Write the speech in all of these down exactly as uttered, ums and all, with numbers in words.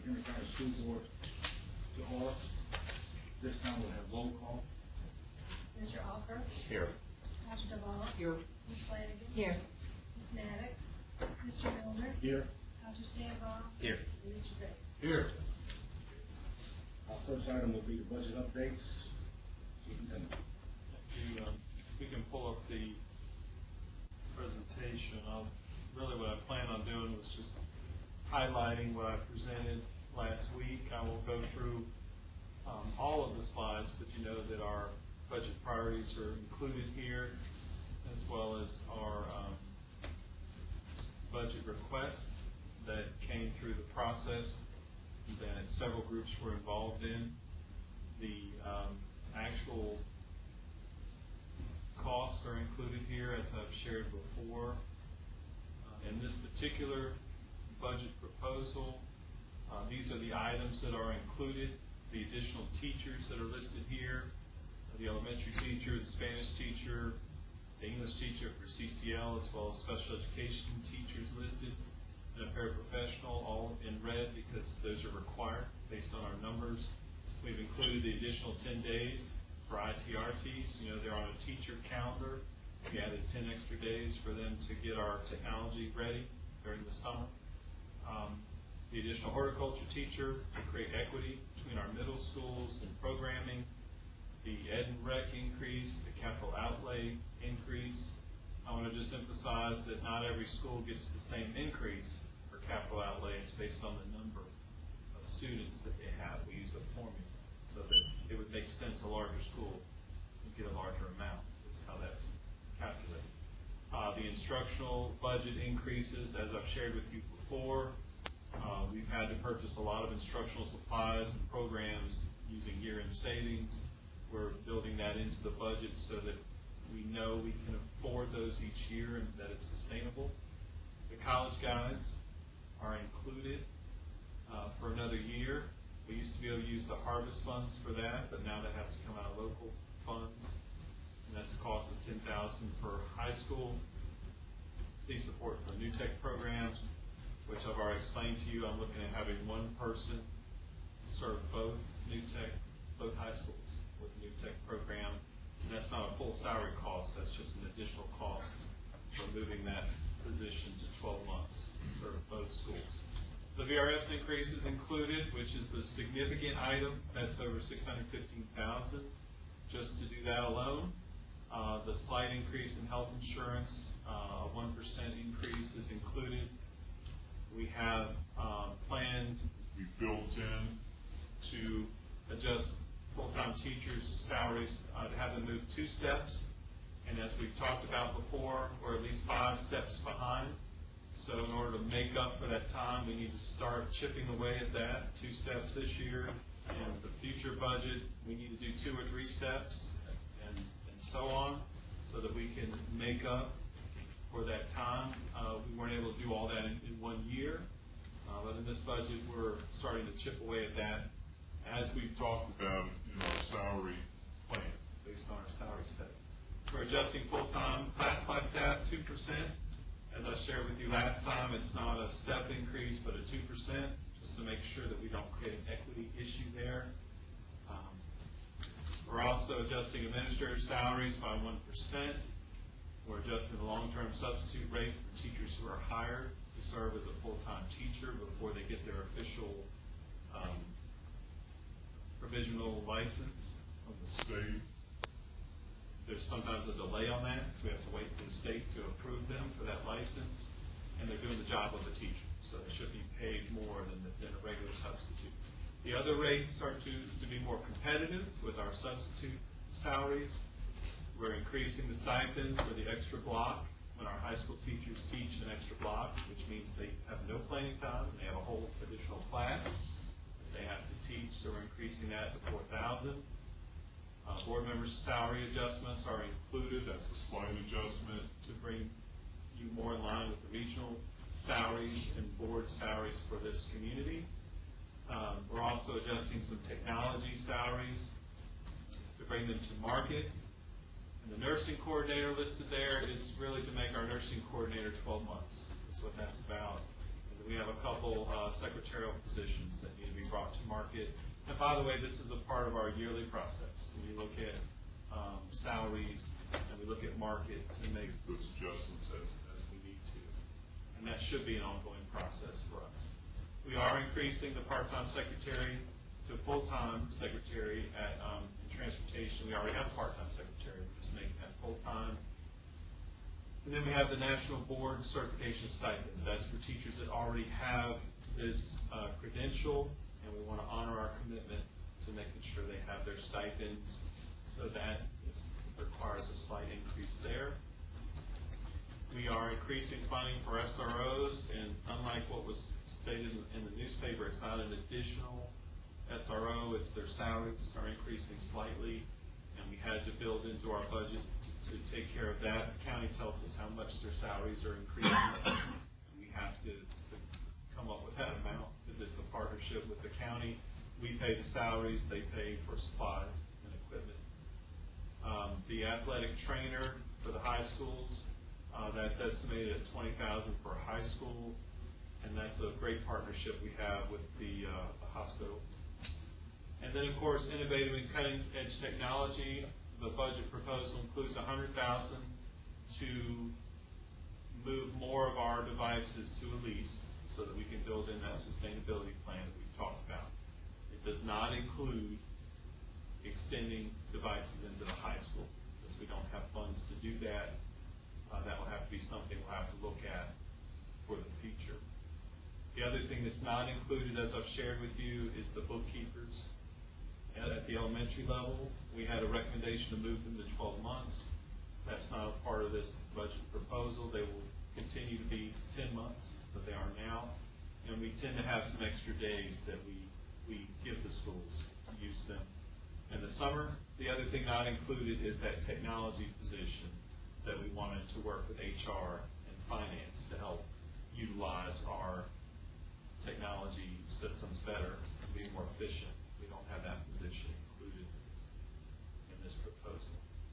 Henry County School Board to order. This time we'll have roll call. Mister Alker? Here. Doctor Duvall? Here. Miz Flanagan? Here. Miz Maddox? Mister Milner? Here. Doctor Stambaugh? Here. And Mister Zay. Here. Our first item will be the budget updates. Superintendent. You, um, we can pull up the presentation. I'll, really what I plan on doing was just highlighting what I presented last week. I will go through um, all of the slides, but you know that our budget priorities are included here, as well as our um, budget requests that came through the process that several groups were involved in. The um, actual costs are included here, as I've shared before. Uh, in this particular budget proposal, uh, these are the items that are included, the additional teachers that are listed here, the elementary teacher, the Spanish teacher, the English teacher for C C L, as well as special education teachers listed, and a paraprofessional, all in red because those are required based on our numbers. We've included the additional ten days for I T R Ts. You know, they're on a teacher calendar. We added ten extra days for them to get our technology ready during the summer. Um, the additional horticulture teacher to create equity between our middle schools and programming. The ed and rec increase, the capital outlay increase. I want to just emphasize that not every school gets the same increase for capital outlay. It's based on the number of students that they have. We use a formula so that it would make sense a larger school would get a larger amount. That's how that's calculated. Uh, the instructional budget increases, as I've shared with you before. Uh, we've had to purchase a lot of instructional supplies and programs using year-end savings. We're building that into the budget so that we know we can afford those each year and that it's sustainable. The college guides are included uh, for another year. We used to be able to use the harvest funds for that, but now that has to come out of local funds. And that's a cost of ten thousand dollars per high school. The support for new tech programs, which I've already explained to you. I'm looking at having one person serve both new tech, both high schools with the new tech program. And that's not a full salary cost, that's just an additional cost for moving that position to twelve months to serve both schools. The V R S increase is included, which is the significant item. That's over six hundred fifteen thousand dollars just to do that alone. Uh, the slight increase in health insurance, uh, a one percent increase is included. We have uh, planned, we built in to adjust full-time teachers' salaries uh, to have them move two steps. And as we've talked about before, we're at least five steps behind. So in order to make up for that time, we need to start chipping away at that, two steps this year. And the future budget, we need to do two or three steps and, and so on, so that we can make up for that time. Uh, we weren't able to do all that in, in one year, uh, but in this budget, we're starting to chip away at that as we've talked about in our salary plan, based on our salary study. We're adjusting full-time classified staff two percent. As I shared with you last time, it's not a step increase, but a two percent, just to make sure that we don't create an equity issue there. Um, we're also adjusting administrator salaries by one percent. We're adjusting the long-term substitute rate for teachers who are hired to serve as a full-time teacher before they get their official um, provisional license from the state. There's sometimes a delay on that, so we have to wait for the state to approve them for that license, and they're doing the job of a teacher, so they should be paid more than, the, than a regular substitute. The other rates start to, to be more competitive with our substitute salaries. We're increasing the stipend for the extra block when our high school teachers teach an extra block, which means they have no planning time, and they have a whole additional class they have to teach, so we're increasing that to four thousand dollars. Uh, board members' salary adjustments are included. That's a slight adjustment to bring you more in line with the regional salaries and board salaries for this community. Um, we're also adjusting some technology salaries to bring them to market. And the nursing coordinator listed there is really to make our nursing coordinator twelve months. That's what that's about. And We have a couple uh, secretarial positions that need to be brought to market. And by the way, this is a part of our yearly process. We look at um, salaries and we look at market and make those adjustments as, as we need to. And that should be an ongoing process for us. We are increasing the part-time secretary to full-time secretary at um, in transportation. We already have a part-time secretary. We're just making that full-time. And then we have the National Board Certification Stipends. That's for teachers that already have this uh, credential, and we want to honor our commitment to making sure they have their stipends, so that is, requires a slight increase there. We are increasing funding for S R Os, and unlike what was stated in the newspaper, it's not an additional S R O, it's their salaries are increasing slightly, and we had to build into our budget to take care of that. The county tells us how much their salaries are increasing. We have to, to come up with that amount because it's a partnership with the county. We pay the salaries, they pay for supplies and equipment. Um, the athletic trainer for the high schools, uh, that's estimated at twenty thousand dollars for high school, and that's a great partnership we have with the, uh, the hospital. And then, of course, innovative and cutting-edge technology. The budget proposal includes one hundred thousand dollars to move more of our devices to a lease so that we can build in that sustainability plan that we've talked about. It does not include extending devices into the high school because we don't have funds to do that. Uh, that will have to be something we'll have to look at for the future. The other thing that's not included, as I've shared with you, is the bookkeepers. At the elementary level, we had a recommendation to move them to twelve months. That's not a part of this budget proposal. They will continue to be ten months, but they are now. And we tend to have some extra days that we, we give the schools to use them. In the summer, the other thing not included is that technology position that we wanted to work with H R and finance to help utilize our technology systems better and be more efficient. We don't have that position included in this proposal.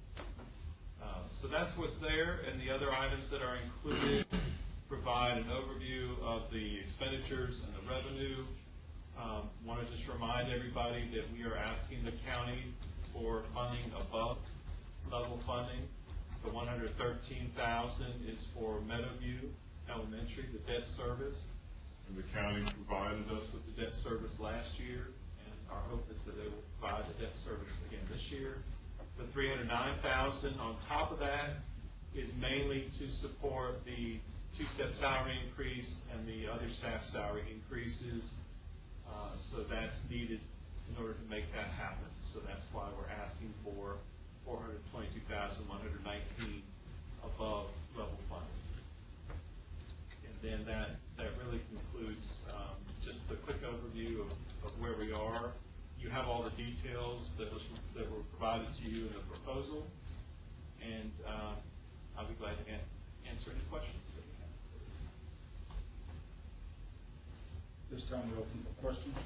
Um, so that's what's there, and the other items that are included provide an overview of the expenditures and the revenue. Um, want to just remind everybody that we are asking the county for funding above level funding. The one hundred thirteen thousand dollars is for Meadowview Elementary, the debt service. And the county provided us with the debt service last year. Our hope is that they will provide the debt service again this year. The three hundred nine thousand dollars on top of that is mainly to support the two-step salary increase and the other staff salary increases. Uh, so that's needed in order to make that happen. So that's why we're asking for four hundred twenty-two thousand one hundred nineteen dollars above level funding. And then that, that really concludes um, just a quick overview of, of where we are. You have all the details that, was, that were provided to you in the proposal, and uh, I'll be glad to an answer any questions that you have. This time we open for questions.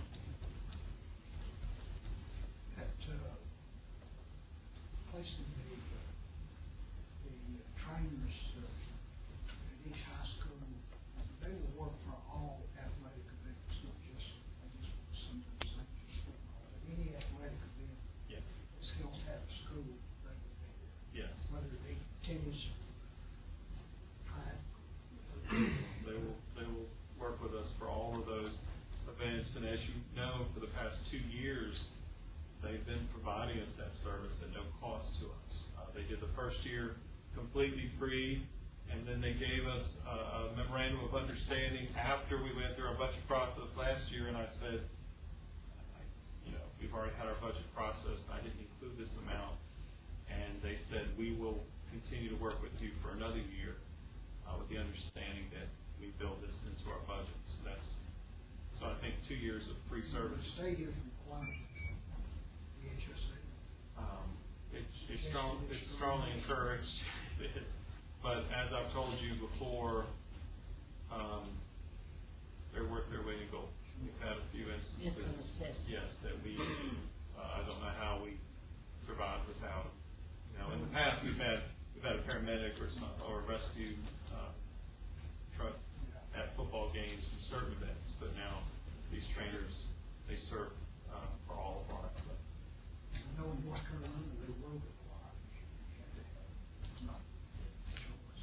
At uh, placing the, uh, the trainers uh, at each high school, they will work for all athletic events, not just, I guess, sometimes not just football, but any athletic event. Yes. That's held at a school, they will be there. Yes. Whether it be tennis, track. They will, they will work with us for all of those events, and as you know, for the past two years, they've been providing us that service at no cost to us. Uh, they did the first year completely free, and then they gave us a, a memorandum of understanding after we went through our budget process last year, and I said, I, you know, we've already had our budget process, and I didn't include this amount, and they said, we will continue to work with you for another year uh, with the understanding that we build this into our budget. So that's, so I think two years of free service. The state is requiring the H S A. Um, it, it's strong, it's strongly encouraged. It is. But as I've told you before, um, they're worth their weight in gold. We've had a few instances, It's a necessity. yes, that we, uh, I don't know how we survived without them. You know, in the past we've had, we've had a paramedic or some, or a rescue, uh, truck at football games. games and certain events, but now these trainers, they serve uh, for all of our athletics. I know in North Carolina, they rode a lot. You had to have, it's not a choice.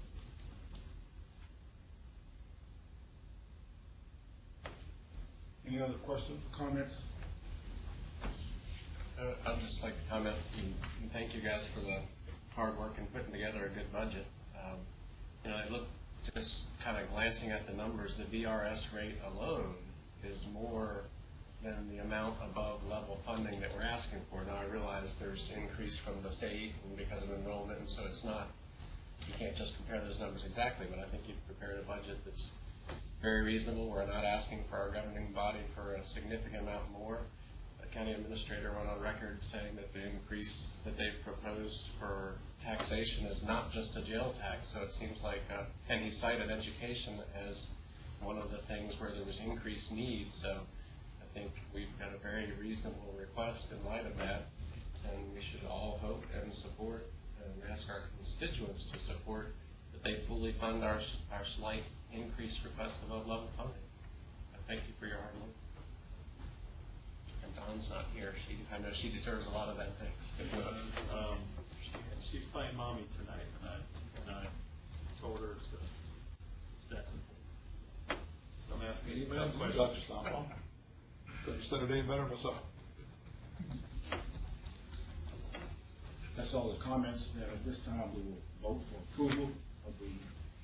Any other questions or comments? Uh, I'd just like to comment and, and thank you guys for the hard work in putting together a good budget. Um, you know, I look, just kind of glancing at the numbers, the V R S rate alone is more than the amount above level funding that we're asking for. Now, I realize there's increase from the state and because of enrollment, and so it's not, you can't just compare those numbers exactly, but I think you've prepared a budget that's very reasonable. We're not asking for our governing body for a significant amount more. The county administrator went on record saying that the increase that they've proposed for taxation is not just a jail tax, so it seems like, uh, and he cited education as one of the things where there was increased need, so I think we've got a very reasonable request in light of that, and we should all hope and support and ask our constituents to support that they fully fund our, our slight increased request above level funding. I thank you for your hard work. And Dawn's not here. She, I know she deserves a lot of that thanks. Because, um, she, she's playing mommy tonight, and I, and I told her to, that's important. So I'm asking you some Amen. questions. Doctor Stombaugh. Couldn't have said it any better myself. That's all the comments. Then at this time, we will vote for approval of the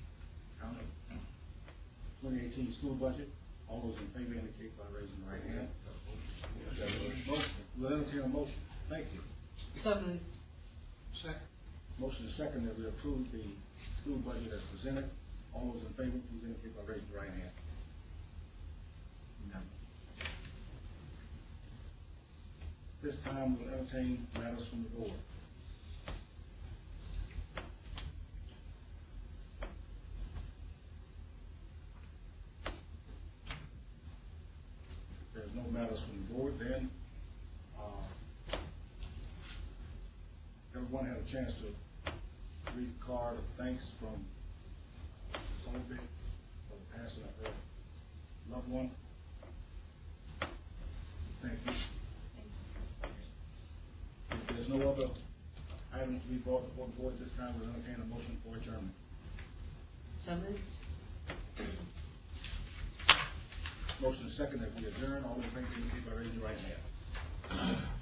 twenty eighteen school budget. All those in favor indicate by raising the right hand. Motion. We'll entertain a motion. Thank you. Second. Second. Motion is second that we approve the school budget as presented. All those in favor, please indicate by raising the right hand. This time, we'll entertain matters from the board. If there's no matters from the board, then uh, everyone had a chance to read the card of thanks from Miz Olby for the passing of her loved one. Thank you. If there's no other items to be brought before the board at this time, we'll entertain a motion for adjournment. So moved. Motion is second that we adjourn. All in favor, indicate by raising your right hand.